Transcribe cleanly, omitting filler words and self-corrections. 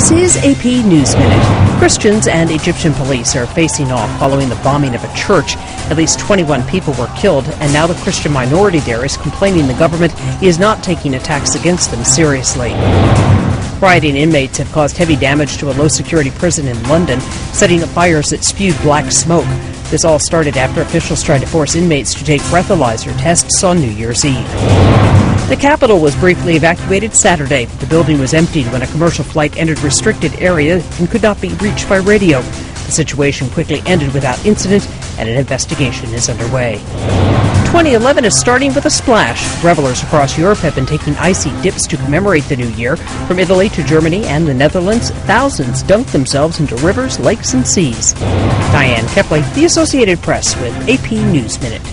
This is AP News Minute. Christians and Egyptian police are facing off following the bombing of a church. At least 21 people were killed, and now the Christian minority there is complaining the government is not taking attacks against them seriously. Rioting inmates have caused heavy damage to a low-security prison in London, setting up fires that spewed black smoke. This all started after officials tried to force inmates to take breathalyzer tests on New Year's Eve. The capital was briefly evacuated Saturday. The building was emptied when a commercial flight entered restricted area and could not be reached by radio. The situation quickly ended without incident, and an investigation is underway. 2011 is starting with a splash. Revelers across Europe have been taking icy dips to commemorate the new year. From Italy to Germany and the Netherlands, thousands dunk themselves into rivers, lakes, and seas. Diane Kepley, The Associated Press, with AP News Minute.